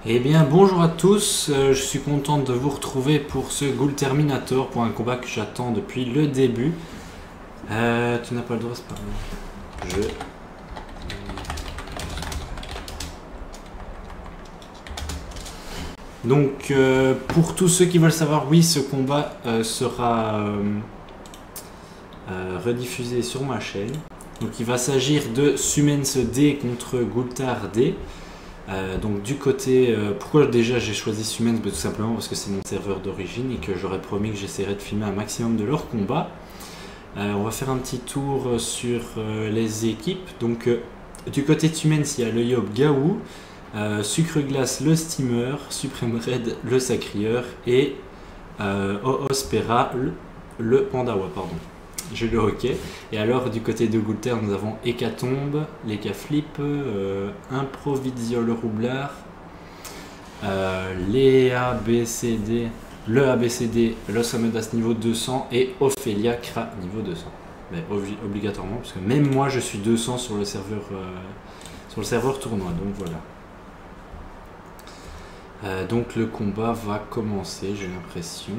Eh bien, bonjour à tous, je suis content de vous retrouver pour ce Ghoul Terminator, pour un combat que j'attends depuis le début. Tu n'as pas le droit, c'est pas grave. Donc, pour tous ceux qui veulent savoir, oui, ce combat sera rediffusé sur ma chaîne. Donc, il va s'agir de Sumens D contre Ghoultar D. Donc du côté, pourquoi déjà j'ai choisi Sumens? Tout simplement parce que c'est mon serveur d'origine et que j'aurais promis que j'essaierais de filmer un maximum de leurs combats. On va faire un petit tour sur les équipes. Donc du côté de Sumens, il y a le Yob Gaou, Sucre Glace le Steamer, Supreme Red le Sacrieur et Oospera le Pandawa, pardon. J'ai le hockey. Et alors, du côté de Ghoultar, nous avons Hécatombe, les Flip, Improvisio le Roublard, les ABCD, le ABCD, Los Amedas niveau 200 et Ophelia Kra niveau 200. Mais obligatoirement, parce que même moi je suis 200 sur le serveur tournoi, donc voilà. Donc le combat va commencer, j'ai l'impression.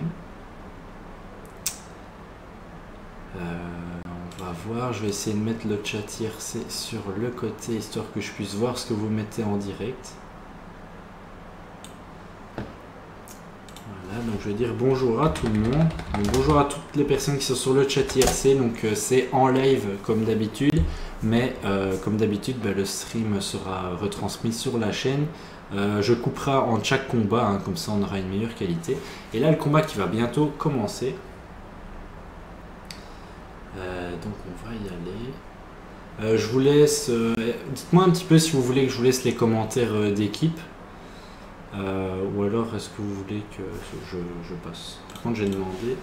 On va voir, je vais essayer de mettre le chat IRC sur le côté histoire que je puisse voir ce que vous mettez en direct. Voilà, donc je vais dire bonjour à tout le monde. Donc, bonjour à toutes les personnes qui sont sur le chat IRC. Donc c'est en live comme d'habitude, mais comme d'habitude le stream sera retransmis sur la chaîne. Je couperai en chaque combat, hein, comme ça on aura une meilleure qualité. Et là le combat qui va bientôt commencer. Donc on va y aller. Je vous laisse. Dites-moi un petit peu si vous voulez que je vous laisse les commentaires d'équipe. Ou alors est-ce que vous voulez que je passe. Par contre j'ai demandé.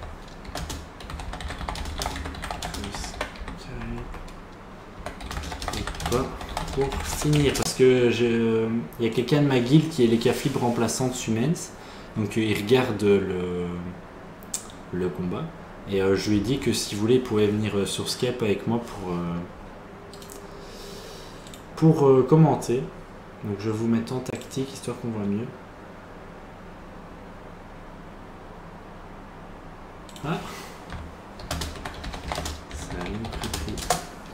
Pour finir, parce que il y a quelqu'un de ma guilde qui est les Flip remplaçant de Sumens. Donc il regarde le combat. Et je lui ai dit que si vous voulez, il pouvait venir sur Skype avec moi pour commenter. Donc je vais vous mettre en tactique, histoire qu'on voit mieux. Ah, ça a une pris.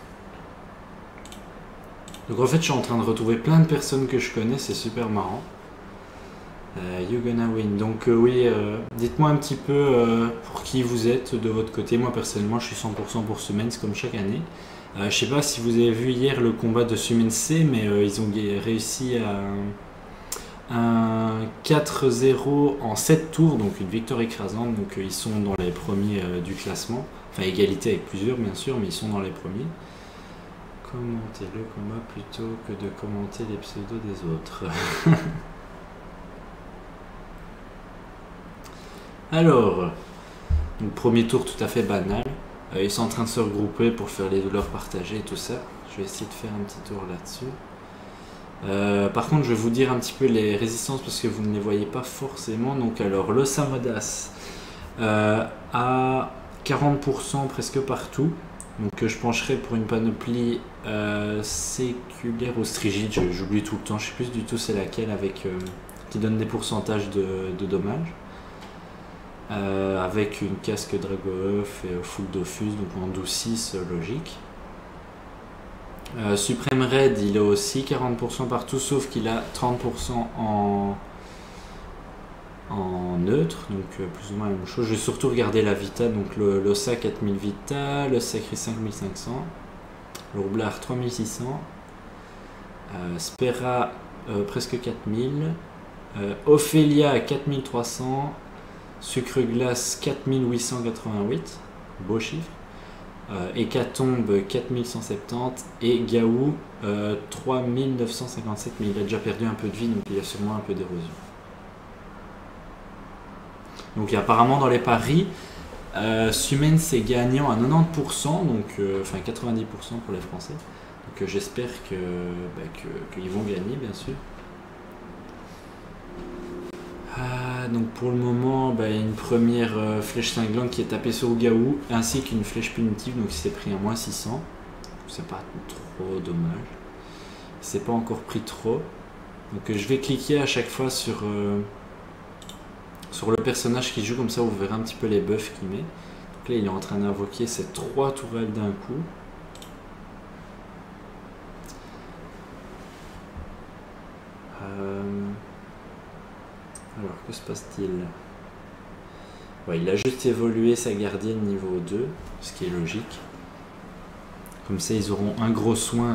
Donc en fait, je suis en train de retrouver plein de personnes que je connais, c'est super marrant. You gonna win. Donc oui, dites-moi un petit peu pour qui vous êtes de votre côté. Moi personnellement je suis 100% pour Sumens comme chaque année. Je sais pas si vous avez vu hier le combat de Sumens C, mais ils ont réussi à un 4-0 en 7 tours, donc une victoire écrasante. Donc ils sont dans les premiers du classement. Enfin égalité avec plusieurs bien sûr, mais ils sont dans les premiers. Commentez le combat plutôt que de commenter les pseudos des autres. Alors, donc premier tour tout à fait banal. Ils sont en train de se regrouper pour faire les douleurs partagées et tout ça. Je vais essayer de faire un petit tour là-dessus. Par contre, je vais vous dire un petit peu les résistances parce que vous ne les voyez pas forcément. Donc alors, le Samodas à 40% presque partout. Donc je pencherai pour une panoplie séculaire ou strigide. J'oublie tout le temps. Je sais plus du tout c'est laquelle avec qui donne des pourcentages de dommages. Avec une casque Dragoeuf et full Dofus, donc en 12-6 logique. Supreme Red, il a aussi 40% partout, sauf qu'il a 30% en neutre, donc plus ou moins la même chose. Je vais surtout regarder la Vita, donc l'Ossa 4000 Vita, le Sacré 5500, le Roublard 3600, Spera presque 4000, Ophelia 4300, Sucre Glace 4888, beau chiffre. Hécatombe 4170 et Gaou 3957, mais il a déjà perdu un peu de vie, donc il y a sûrement un peu d'érosion. Donc apparemment dans les paris, Sumens est gagnant à 90%, donc enfin 90% pour les Français. Donc j'espère qu'ils vont gagner bien sûr. Donc pour le moment, il y a une première flèche cinglante qui est tapée sur Gaou, ainsi qu'une flèche punitive, donc il s'est pris un moins 600. C'est pas trop dommage. Il s'est pas encore pris trop. Donc je vais cliquer à chaque fois sur le personnage qui joue, comme ça vous verrez un petit peu les buffs qu'il met. Donc là il est en train d'invoquer ces 3 tourelles d'un coup. Alors que se passe-t-il? Ouais, il a juste évolué sa gardienne niveau 2, ce qui est logique. Comme ça ils auront un gros soin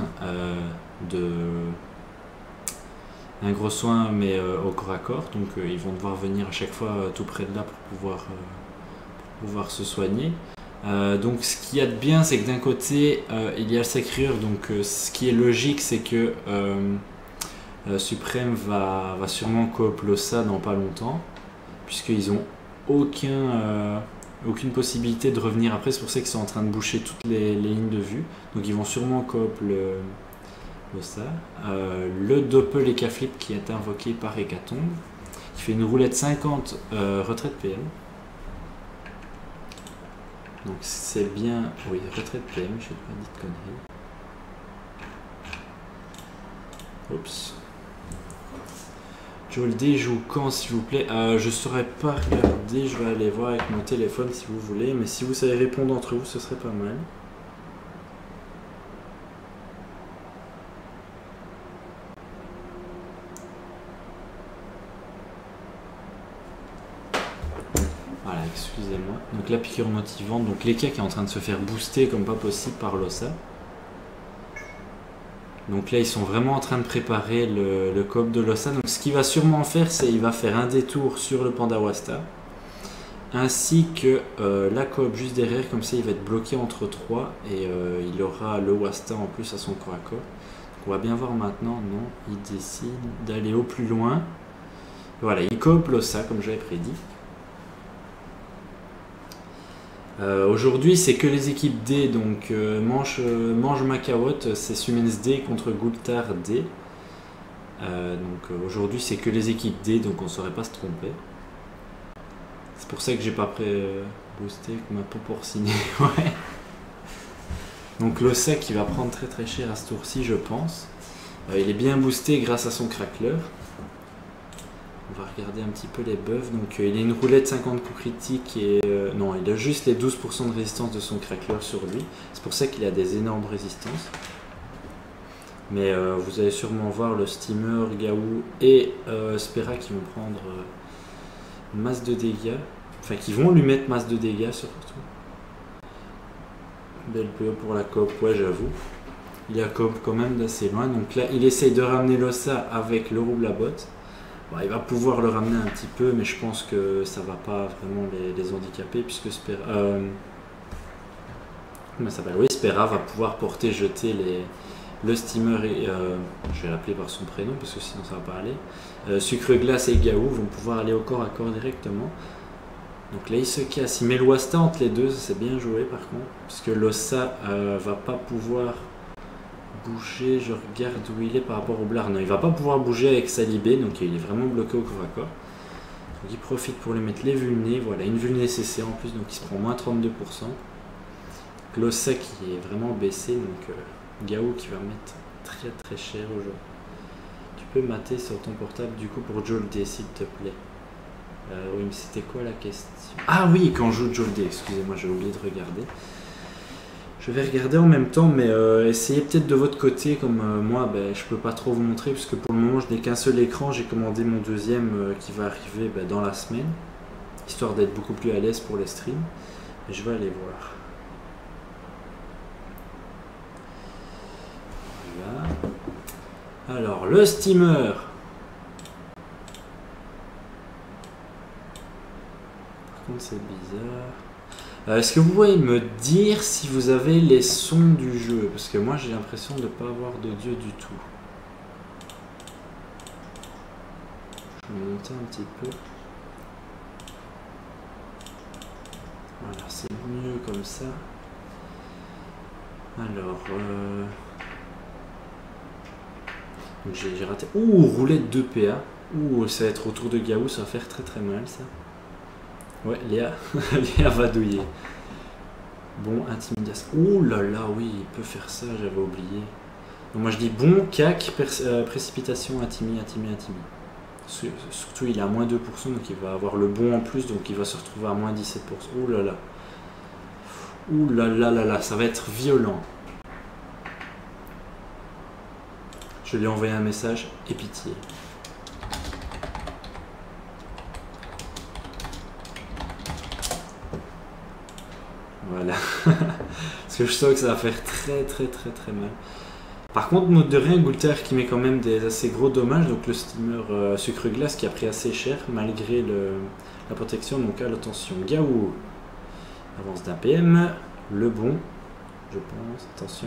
mais au corps à corps, donc ils vont devoir venir à chaque fois tout près de là pour pouvoir se soigner. Donc ce qu'il y a de bien, c'est que d'un côté il y a le sacrure, donc ce qui est logique, c'est que Suprême va sûrement coop Lossa dans pas longtemps, puisqu'ils ont aucune possibilité de revenir après. C'est pour ça qu'ils sont en train de boucher toutes les lignes de vue, donc ils vont sûrement coop Lossa. Le Doppel et Flip qui est invoqué par Hécatombe, qui fait une roulette 50 retraite PM. Donc c'est bien, oui, retraite PM, je n'ai pas dit de conneries. Oups. Joel D joue quand, s'il vous plaît? Je ne saurais pas regarder, je vais aller voir avec mon téléphone si vous voulez, mais si vous savez répondre entre vous, ce serait pas mal. Voilà, excusez-moi. Donc la piqûre motivante, donc Leka qui est en train de se faire booster comme pas possible par Lossa. Donc là ils sont vraiment en train de préparer le coop de Lossa. Donc ce qu'il va sûrement faire, c'est qu'il va faire un détour sur le Panda Wasta, ainsi que la coop juste derrière, comme ça il va être bloqué entre 3 et il aura le Wasta en plus à son corps à corps. Donc on va bien voir maintenant. Non, il décide d'aller au plus loin. Voilà, il coop Lossa comme j'avais prédit. Aujourd'hui c'est que les équipes D, donc Mange Makawot, c'est Sumens D contre Gultar D. Donc aujourd'hui c'est que les équipes D, donc on ne saurait pas se tromper. C'est pour ça que j'ai pas boosté comme un peu porciné. Ouais. Donc Lossa qui va prendre très très cher à ce tour-ci, je pense. Il est bien boosté grâce à son crackler. On va regarder un petit peu les buffs. Donc il a une roulette 50 coups critiques et non, il a juste les 12% de résistance de son crackler sur lui. C'est pour ça qu'il a des énormes résistances. Mais vous allez sûrement voir le Steamer, Gaou et Spera qui vont prendre masse de dégâts. Enfin, qui vont lui mettre masse de dégâts surtout. Belle PO pour la coop, ouais, j'avoue. Il a coop quand même d'assez loin. Donc là, il essaye de ramener Lossa avec le Roublabot. Bon, il va pouvoir le ramener un petit peu, mais je pense que ça va pas vraiment les handicaper, puisque Spera, comment ça s'appelle? Oui, Spera va pouvoir porter, jeter le Steamer et je vais l'appeler par son prénom parce que sinon ça va pas aller. Sucre Glace et Gaou vont pouvoir aller au corps à corps directement. Donc là il se casse, il met le Wasta entre les deux, c'est bien joué par contre, puisque Lossa va pas pouvoir bouger. Je regarde où il est par rapport au Blar. Non, il va pas pouvoir bouger avec Salibé, donc il est vraiment bloqué au corps à corps. Donc il profite pour lui mettre les vulnés. Voilà, une vulnée CC en plus, donc il se prend moins 32%. Lossa qui est vraiment baissé, donc Gaou qui va mettre très très cher aujourd'hui. Tu peux mater sur ton portable du coup pour Joel D s'il te plaît. Oui, mais c'était quoi la question? Ah oui, quand je joue Joel D, excusez-moi, j'ai oublié de regarder. Je vais regarder en même temps, mais essayez peut-être de votre côté, comme moi, je peux pas trop vous montrer, puisque pour le moment je n'ai qu'un seul écran. J'ai commandé mon deuxième qui va arriver dans la semaine, histoire d'être beaucoup plus à l'aise pour les streams. Et je vais aller voir. Voilà. Alors, le steamer. Par contre, c'est bizarre. Est-ce que vous pouvez me dire si vous avez les sons du jeu? Parce que moi j'ai l'impression de ne pas avoir d'audio du tout. Je vais monter un petit peu. Voilà, c'est mieux comme ça. Alors, j'ai raté. Ouh, roulette 2 PA. Ouh, ça va être autour de Gaou, ça va faire très très mal ça. Ouais, Léa, Léa va douiller. Bon, intimidation. Ouh là là, oui, il peut faire ça, j'avais oublié. Donc moi je dis bon, cac, précipitation, Atimi. Surtout il est à moins 2%, donc il va avoir le bon en plus, donc il va se retrouver à moins 17%. Ouh là là. Ouh là là là là, ça va être violent. Je lui ai envoyé un message, et pitié. Voilà. Parce que je sens que ça va faire très mal. Par contre, note de rien, Goulter qui met quand même des assez gros dommages. Donc le steamer sucre glace qui a pris assez cher malgré la protection. Donc à l'attention, Gaou avance d'un PM. Le bon, je pense. Attention.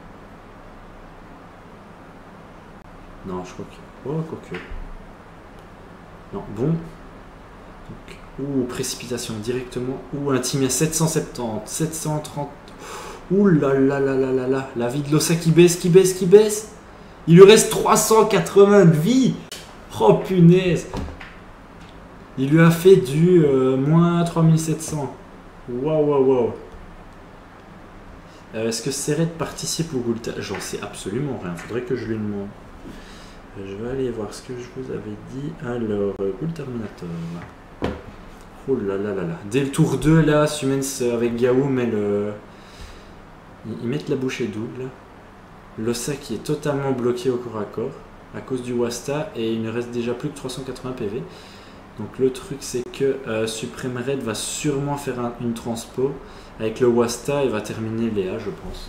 Non, je crois que... Oh, quoique. Non, bon. Donc, ouh, précipitation directement. Ouh, un team à 770, 730. Ouh là là là là là là. La vie de l'Ossa qui baisse. Il lui reste 380 de vie. Oh punaise. Il lui a fait du moins 3700. Waouh. Est-ce que Serret participe au Goulta? J'en sais absolument rien. Faudrait que je lui demande. Je vais aller voir ce que je vous avais dit. Alors, Ghoul Terminator. Oh là là là là. Dès le tour 2, là, Sumens avec Gaou met le... Ils mettent la bouchée double. L'Ossa qui est totalement bloqué au corps à corps à cause du Wasta et il ne reste déjà plus que 380 PV. Donc le truc c'est que Supreme Red va sûrement faire une transpo. Avec le Wasta, il va terminer Léa, je pense.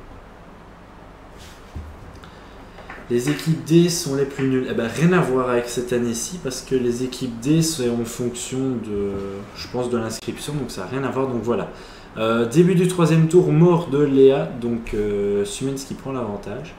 Les équipes D sont les plus nulles. Eh ben, rien à voir avec cette année-ci parce que les équipes D c'est en fonction de, je pense, de l'inscription, donc ça n'a rien à voir. Donc voilà. Début du troisième tour, mort de Léa, donc Sumens qui prend l'avantage.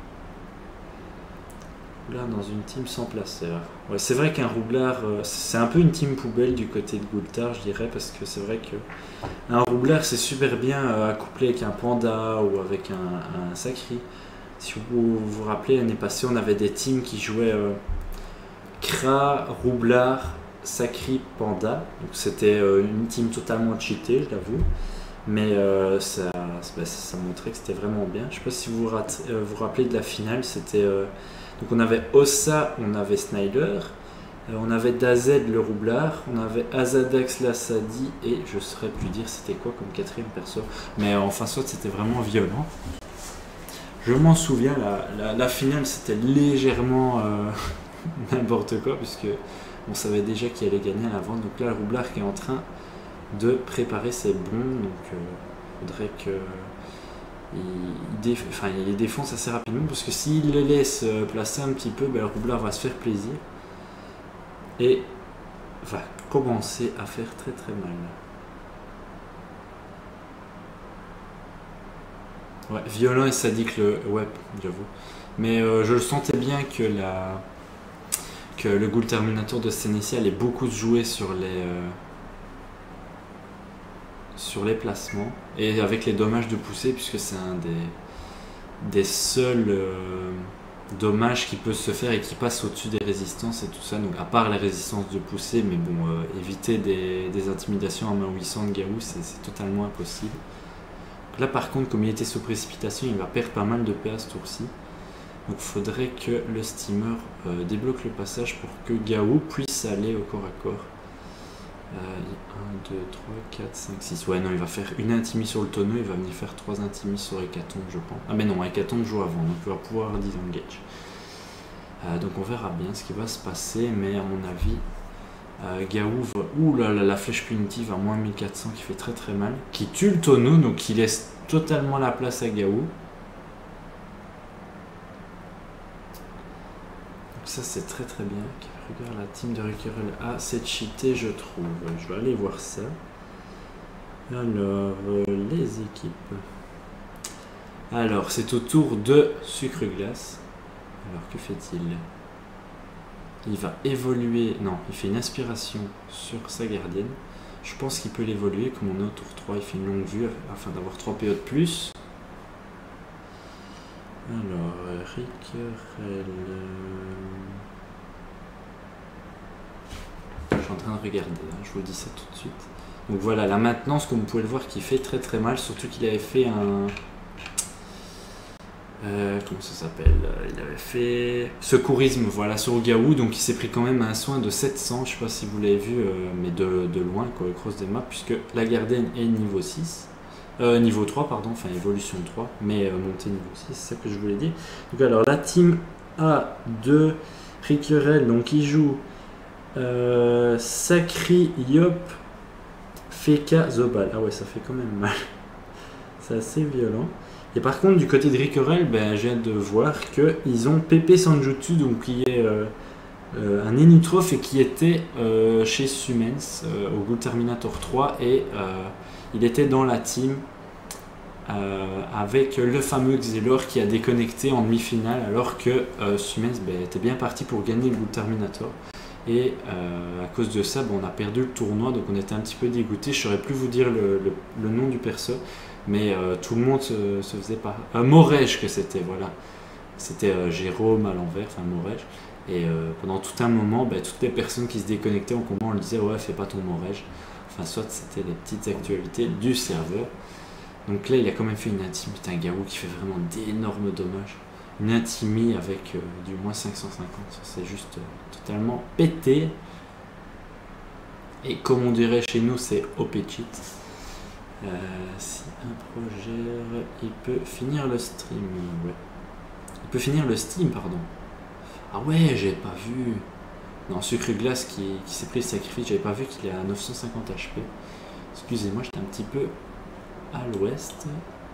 Là, dans une team sans placeur. Ouais, c'est vrai qu'un roublard, c'est un peu une team poubelle du côté de Goultar, je dirais, parce que c'est vrai que un roublard c'est super bien accouplé avec un panda ou avec un sacri. Si vous vous rappelez, l'année passée, on avait des teams qui jouaient Kra, roublard, sacri, panda. Donc c'était une team totalement cheatée, je l'avoue. Mais ça montrait que c'était vraiment bien. Je ne sais pas si vous vous rappelez de la finale, c'était... donc on avait Ossa, on avait Snyder, on avait Dazed le roublard, on avait Azadax l'Assadi et je ne saurais plus dire c'était quoi comme quatrième perso. Mais enfin soit c'était vraiment violent. Je m'en souviens, la finale c'était légèrement n'importe quoi puisque on savait déjà qui allait gagner à l'avant. Donc là le roublard qui est en train de préparer ses bons, donc il faudrait que... il les défonce assez rapidement parce que s'il les laisse placer un petit peu, ben, le roublard va se faire plaisir et va commencer à faire très mal. Ouais, violent et sadique ouais, j'avoue. Mais je le sentais bien que le Ghoul Terminator de Sénécie allait beaucoup se jouer sur les placements et avec les dommages de poussée puisque c'est un des seuls dommages qui peut se faire et qui passe au-dessus des résistances et tout ça, donc à part les résistances de poussée, mais bon, éviter des intimidations à main 800 de Gaou c'est totalement impossible. Donc là par contre, comme il était sous précipitation, il va perdre pas mal de PA ce tour-ci, donc il faudrait que le steamer débloque le passage pour que Gaou puisse aller au corps à corps. 1, 2, 3, 4, 5, 6. Ouais, non, il va faire une intimie sur le tonneau, il va venir faire 3 intimies sur Hécatombe, je pense. Ah, mais non, Hécatombe joue avant, donc il va pouvoir disengage. Donc on verra bien ce qui va se passer, mais à mon avis, Gaou va. Ouh là là, la flèche punitive à moins 1400 qui fait très mal, qui tue le tonneau, donc qui laisse totalement la place à Gaou. Donc ça, c'est très bien. Regarde, la team de Rucurel A, c'est cheaté, je trouve. Je vais aller voir ça. Alors, les équipes. Alors, c'est au tour de Sucre Glace. Alors, que fait-il? Il va évoluer. Non, il fait une aspiration sur sa gardienne. Je pense qu'il peut l'évoluer. Comme on est au tour 3, il fait une longue vue afin d'avoir 3 PO de plus. Alors, Rucurel. Je suis en train de regarder, hein, je vous dis ça tout de suite. Donc voilà, la maintenance, comme vous pouvez le voir, qui fait très mal, surtout qu'il avait fait comment ça s'appelle? Il avait fait secourisme, voilà, sur Gaou, donc il s'est pris quand même un soin de 700, je sais pas si vous l'avez vu, mais de loin, quoi, le cross des maps, puisque la gardienne est niveau 6, niveau 3, pardon, enfin évolution 3, mais montée niveau 6, c'est ça que je voulais dire. Donc alors la team A de Rickerel, donc il joue Sakri, Yop, Feka, Zobal. Ah ouais, ça fait quand même mal, c'est assez violent. Et par contre, du côté de Rickerel, ben, je viens de voir qu'ils ont Pepe Sanjutsu, donc qui est un Enutroph et qui était chez Sumens au Ghoul Terminator 3 et il était dans la team avec le fameux Xelor qui a déconnecté en demi-finale alors que Sumens était bien parti pour gagner le Ghoul Terminator. Et à cause de ça, on a perdu le tournoi, donc on était un petit peu dégoûté. Je ne saurais plus vous dire le nom du perso. Mais tout le monde se faisait pas. Morège que c'était, voilà. C'était Jérôme à l'envers, enfin Morège. Et pendant tout un moment, toutes les personnes qui se déconnectaient en combat, on leur disait ouais, fais pas ton Morège. Enfin, soit c'était les petites actualités du serveur. Donc là, il a quand même fait une intime. Putain, Garou qui fait vraiment d'énormes dommages. Une intimie avec du moins 550. C'est juste totalement pété. Et comme on dirait chez nous, c'est OP cheat. Si un projet, il peut finir le stream, ouais. Il peut finir le Steam, pardon. Ah ouais, j'avais pas vu. Non, Sucre Glace qui s'est pris le sacrifice, j'avais pas vu qu'il est à 950 HP. Excusez-moi, j'étais un petit peu à l'ouest.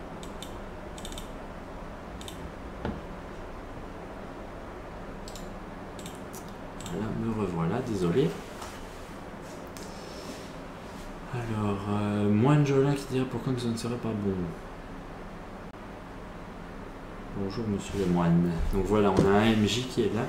Voilà, me revoilà, désolé. Alors, Moine Jolin qui dirait pourquoi que ce ne serait pas bon. Bonjour monsieur le moine. Donc voilà, on a un MJ qui est là.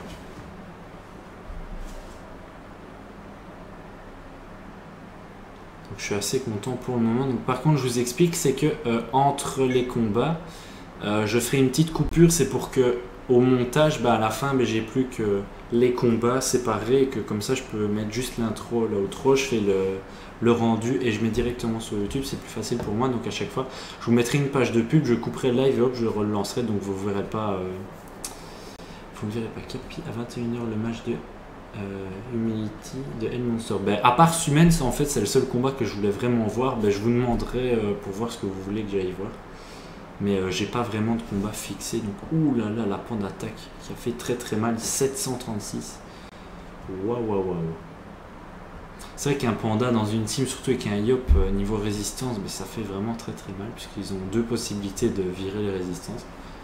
Donc je suis assez content pour le moment. Donc, par contre, je vous explique, c'est que entre les combats, je ferai une petite coupure. C'est pour que au montage, à la fin, j'ai plus que les combats séparés et que comme ça, je peux mettre juste l'intro, l'outro. Je fais le rendu et je mets directement sur YouTube, c'est plus facile pour moi. Donc à chaque fois, je vous mettrai une page de pub, je couperai le live et hop, je le relancerai. Donc vous ne verrez pas, Capi à 21h le match de Humility de Hellmonster. À part Sumens, en fait, c'est le seul combat que je voulais vraiment voir. Je vous demanderai pour voir ce que vous voulez que j'aille voir. Mais j'ai pas vraiment de combat fixé. Donc, ouh là là, la pente d'attaque qui a fait très très mal, 736. Waouh. C'est vrai qu'un panda dans une team, surtout avec un Yop niveau résistance, ça fait vraiment très très mal puisqu'ils ont deux possibilités de virer les résistances.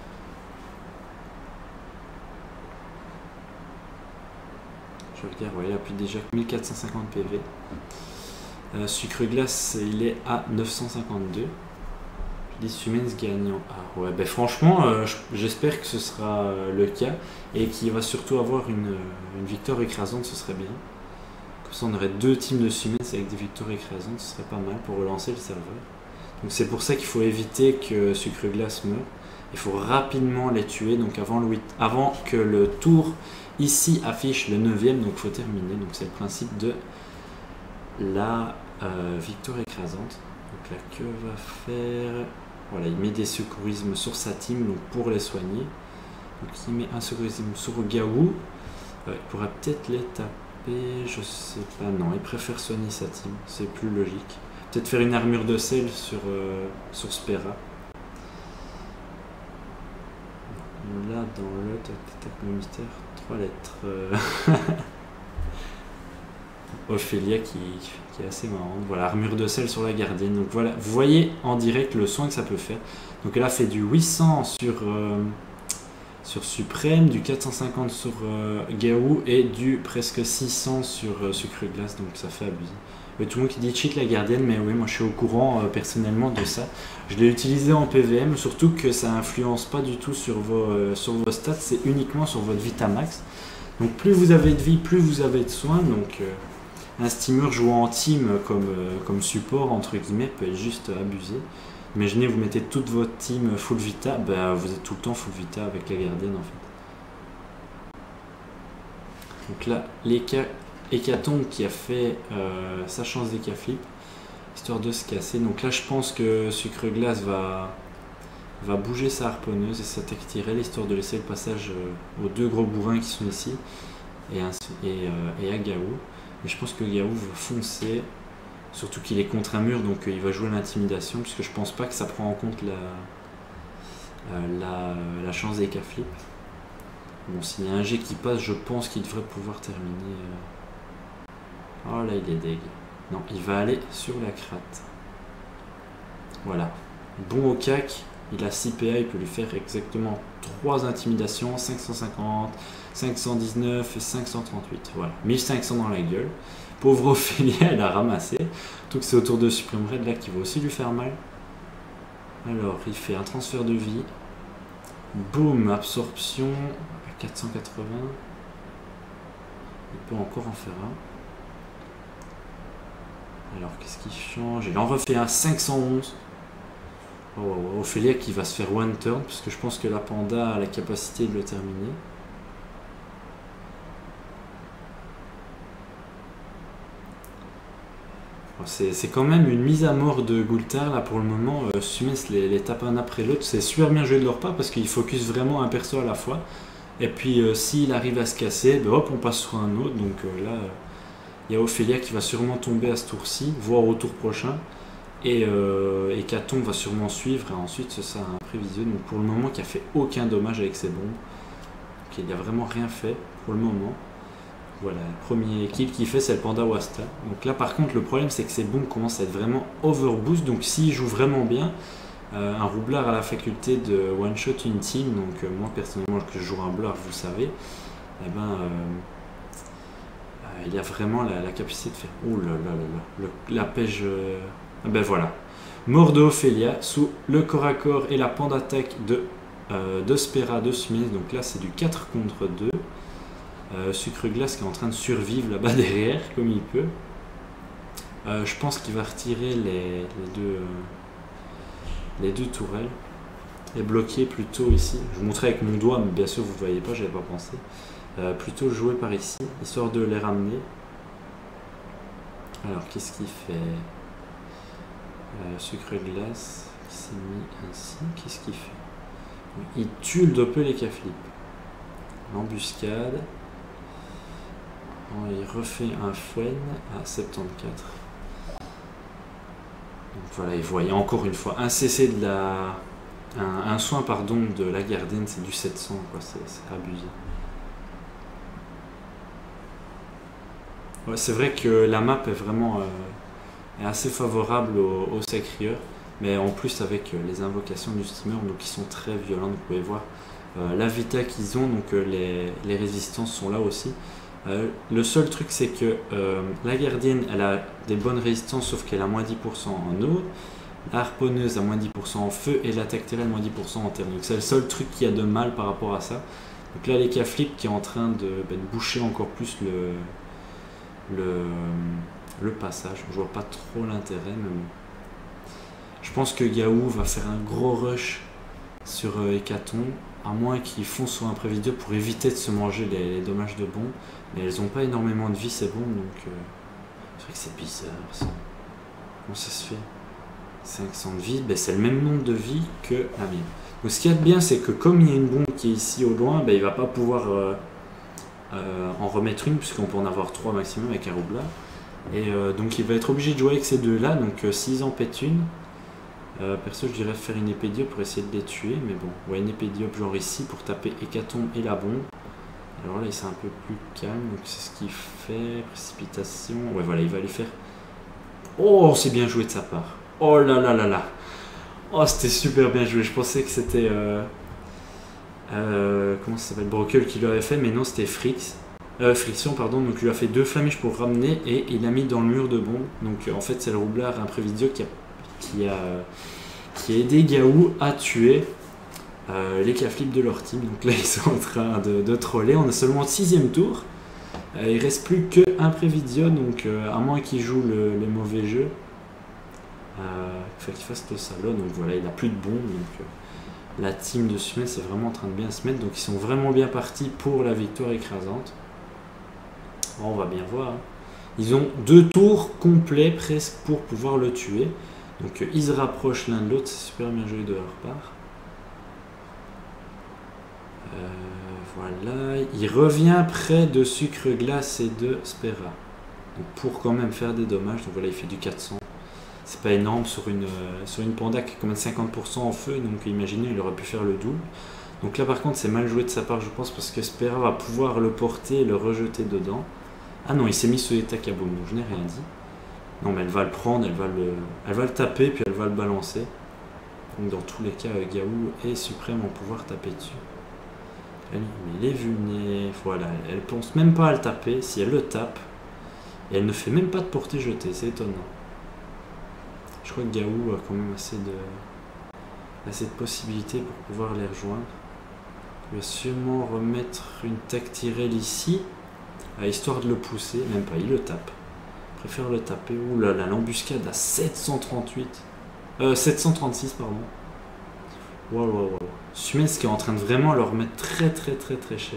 Je regarde, il a plus déjà 1450 PV. Sucre Glace, il est à 952. Je dis Sumens gagnant. Ah ouais, franchement, j'espère que ce sera le cas et qu'il va surtout avoir une victoire écrasante, ce serait bien. Comme ça, on aurait deux teams de Sumens avec des victoires écrasantes, ce serait pas mal pour relancer le serveur. Donc c'est pour ça qu'il faut éviter que Sucre Glace meure. Il faut rapidement les tuer, donc avant que le tour ici affiche le 9ème, donc il faut terminer. Donc c'est le principe de la victoire écrasante. Donc là, que va faire... Voilà, il met des secourismes sur sa team donc pour les soigner. Donc il met un secourisme sur Gaou. Il pourra peut-être les taper, je sais pas, non, il préfère soigner sa team, c'est plus logique. Peut-être faire une armure de sel sur Spera. Là, dans le tac mystère, 3 lettres. Ophélia qui est assez marrante. Voilà, armure de sel sur la gardienne. Donc voilà, vous voyez en direct le soin que ça peut faire. Donc elle a fait du 800 sur Suprême, du 450 sur Gaou et du presque 600 sur Sucre Glace. Donc ça fait abuser. Tout le monde qui dit cheat la gardienne, mais oui, moi je suis au courant personnellement de ça. Je l'ai utilisé en PVM, surtout que ça influence pas du tout sur vos stats, c'est uniquement sur votre Vitamax. Donc plus vous avez de vie, plus vous avez de soins. Donc un steamer jouant en team comme support entre guillemets peut être juste abusé. Imaginez vous mettez toute votre team full vita, vous êtes tout le temps full vita avec la gardienne en fait. Donc là, Hécatombe qui a fait sa chance d'Hécaflip, histoire de se casser. Donc là je pense que Sucre Glace va va bouger sa harponneuse et s'attaquer tirelle, histoire de laisser le passage aux deux gros bourrins qui sont ici et à Gaou. Et je pense que Gaou va foncer, surtout qu'il est contre un mur, donc il va jouer l'intimidation, puisque je pense pas que ça prend en compte la chance des K-flip. Bon, s'il y a un G qui passe, je pense qu'il devrait pouvoir terminer. Oh là, il est deg. Non, il va aller sur la cratte. Voilà. Bon au cac, il a 6 PA, il peut lui faire exactement 3 intimidations, 550, 519 et 538. Voilà, 1500 dans la gueule. Pauvre Ophélia, elle a ramassé. Surtout que c'est autour de Supreme Red là qui va aussi lui faire mal. Alors, il fait un transfert de vie. Boum, absorption à 480. Il peut encore en faire un. Alors, qu'est-ce qu'il change? Il en refait un 511. Oh, Ophélia qui va se faire one turn, parce que je pense que la panda a la capacité de le terminer. C'est quand même une mise à mort de Goultar là pour le moment. Sumens les tape un après l'autre. C'est super bien joué de leur part parce qu'ils focus vraiment un perso à la fois. Et puis s'il arrive à se casser, ben, hop, on passe sur un autre. Donc là, il y a Ophélia qui va sûrement tomber à ce tour-ci, voire au tour prochain. Et Katon va sûrement suivre. Et ensuite, ce sera un prévision. Donc pour le moment, qui a fait aucun dommage avec ses bombes. Donc il n'a vraiment rien fait pour le moment. Voilà, le premier kill qu'il fait, c'est le Panda Wasta. Donc là, par contre, le problème, c'est que ces bombes commencent à être vraiment overboost. Donc s'il joue vraiment bien, un roublard a la faculté de one-shot une team. Donc moi, personnellement, que je joue un blard, vous savez, eh ben, il y a vraiment la capacité de faire... Oh là là là là, la pêche... Ben voilà. Mort de Ophélia sous le corps à corps et la panda attaque de Spera de Smith. Donc là, c'est du 4 contre 2. Sucre glace qui est en train de survivre là-bas derrière comme il peut. Je pense qu'il va retirer les deux tourelles et bloquer plutôt ici. Je vous montrais avec mon doigt, mais bien sûr vous ne voyez pas, j'avais pas pensé. Plutôt jouer par ici, histoire de les ramener. Alors qu'est-ce qu'il fait? Sucre glace qui s'est mis ainsi. Qu'est-ce qu'il fait? Il tue le doppel les K-flip. L'embuscade. Il refait un Fwen à 74. Donc voilà, et vous voyez encore une fois un CC de un soin pardon de la gardienne, c'est du 700 quoi, c'est abusé. Ouais, c'est vrai que la map est vraiment est assez favorable aux sacrieurs, mais en plus avec les invocations du streamer, donc qui sont très violentes, vous pouvez voir la vita qu'ils ont, donc les résistances sont là aussi. Le seul truc c'est que la gardienne elle a des bonnes résistances sauf qu'elle a moins 10% en eau, la harponneuse a moins 10% en feu et l'attaque terrestre moins 10% en terre. Donc c'est le seul truc qui a de mal par rapport à ça. Donc là les K-flip qui est en train de boucher encore plus le passage. Je vois pas trop l'intérêt mais bon. Je pense que Gaou va faire un gros rush sur Hécaton, à moins qu'ils foncent sur un prévision pour éviter de se manger les dommages de bombes. Mais elles n'ont pas énormément de vie ces bombes, donc c'est vrai que c'est bizarre ça. Comment ça se fait? 500 de vie, ben, c'est le même nombre de vie que la mienne. Donc ce qu'il y a de bien, c'est que comme il y a une bombe qui est ici au loin, ben, il ne va pas pouvoir en remettre une, puisqu'on peut en avoir 3 maximum avec un roublard. Et donc il va être obligé de jouer avec ces deux-là, donc s'ils en pètent une, perso je dirais faire une épée diop pour essayer de les tuer, mais bon, ouais, une épée diop genre ici pour taper Hécatombe et la bombe. Alors là c'est un peu plus calme, donc c'est ce qu'il fait, précipitation, ouais voilà, il va aller faire... Oh, c'est bien joué de sa part. Oh là là là là. Oh, c'était super bien joué, je pensais que c'était... comment ça s'appelle, Brockle qui l'avait fait, mais non c'était Friction pardon, donc il a fait 2 flamiches pour ramener et il l'a mis dans le mur de bombe. Donc en fait c'est le roublard Imprévidio qui a aidé Gaou à tuer les K-flip de leur team. Donc là ils sont en train de troller, on a seulement le 6ème tour, il reste plus que Imprévidio, donc à moins qu'il joue les mauvais jeux, il faut qu'il fasse le salaud, donc voilà il a plus de bombes, donc la team de Sumel c'est vraiment en train de bien se mettre, donc ils sont vraiment bien partis pour la victoire écrasante. Bon, on va bien voir, hein. Ils ont 2 tours complets presque pour pouvoir le tuer. Donc ils se rapprochent l'un de l'autre, c'est super bien joué de leur part. Voilà, il revient près de Sucre Glace et de Spera. Donc pour quand même faire des dommages, donc voilà, il fait du 400. C'est pas énorme sur une panda qui est quand même 50% en feu, donc imaginez, il aurait pu faire le double. Donc là par contre c'est mal joué de sa part je pense, parce que Spera va pouvoir le porter et le rejeter dedans. Ah non, il s'est mis sur les Takaboum, donc je n'ai rien dit. Non mais elle va le prendre, elle va le taper, puis elle va le balancer. Donc dans tous les cas, Gaou est suprême en pouvoir taper dessus. Mais il est vulnérable, voilà, elle pense même pas à le taper, si elle le tape, et elle ne fait même pas de portée jetée, c'est étonnant. Je crois que Gaou a quand même assez de possibilités pour pouvoir les rejoindre. Il va sûrement remettre une tactirelle ici, histoire de le pousser, même pas, il le tape. Il préfère le taper. Ouh là là, l'embuscade à 736, pardon. Waouh, waouh, waouh. Sumens qui est en train de vraiment le remettre très cher.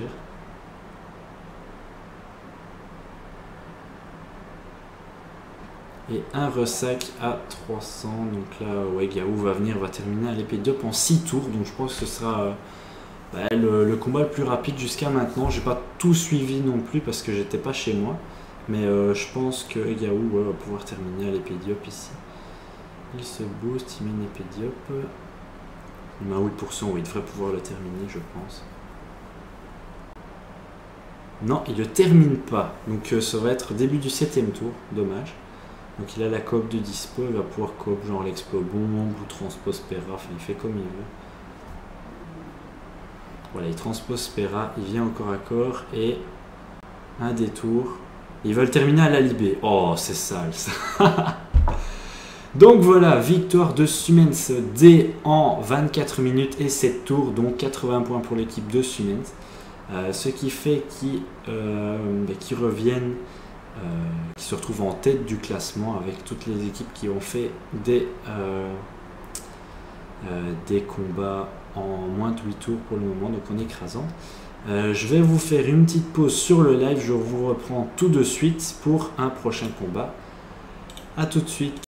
Et un ressac à 300. Donc là, ouais, Gaou va terminer à l'épée d'Op en 6 tours. Donc je pense que ce sera le combat le plus rapide jusqu'à maintenant. J'ai pas tout suivi non plus parce que j'étais pas chez moi. Mais je pense que Gaou va pouvoir terminer à l'épée d'Op ici. Il se boost, il met une épée d'Op. Il m'a 8%, oui, il devrait pouvoir le terminer, je pense. Non, il ne le termine pas. Donc ça va être début du 7ème tour, dommage. Donc il a la coop de dispo, il va pouvoir coop genre l'explo bombe ou transpose Spera, enfin il fait comme il veut. Voilà, il transpose Spera, il vient encore à corps et un détour. Ils veulent terminer à la libé. Oh, c'est sale ça. Donc voilà, victoire de Sumens D en 24 minutes et 7 tours, donc 80 points pour l'équipe de Sumens. Ce qui fait qu'ils reviennent, qui se retrouvent en tête du classement avec toutes les équipes qui ont fait des combats en moins de 8 tours pour le moment, donc en écrasant. Je vais vous faire une petite pause sur le live, je vous reprends tout de suite pour un prochain combat. A tout de suite.